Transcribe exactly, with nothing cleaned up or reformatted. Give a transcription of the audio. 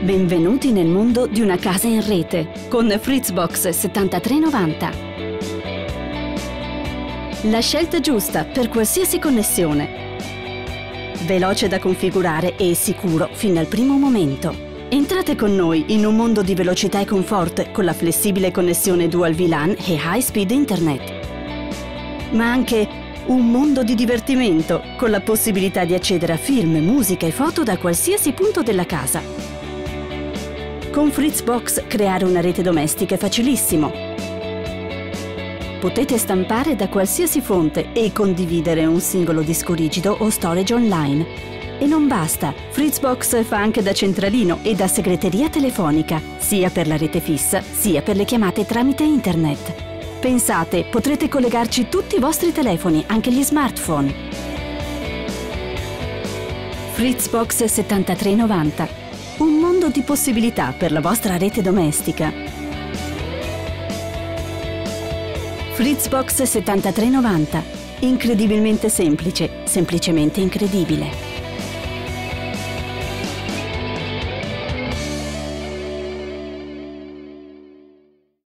Benvenuti nel mondo di una casa in rete con Fritzbox settantatré novanta. La scelta giusta per qualsiasi connessione. Veloce da configurare e sicuro fin dal primo momento. Entrate con noi in un mondo di velocità e comfort con la flessibile connessione Dual V LAN e High Speed Internet. Ma anche un mondo di divertimento con la possibilità di accedere a film, musica e foto da qualsiasi punto della casa. Con Fritzbox creare una rete domestica è facilissimo. Potete stampare da qualsiasi fonte e condividere un singolo disco rigido o storage online. E non basta, Fritzbox fa anche da centralino e da segreteria telefonica, sia per la rete fissa, sia per le chiamate tramite internet. Pensate, potrete collegarci tutti i vostri telefoni, anche gli smartphone. Fritzbox settantatré novanta. Un mondo di possibilità per la vostra rete domestica. Fritzbox settantatré novanta. Incredibilmente semplice, semplicemente incredibile.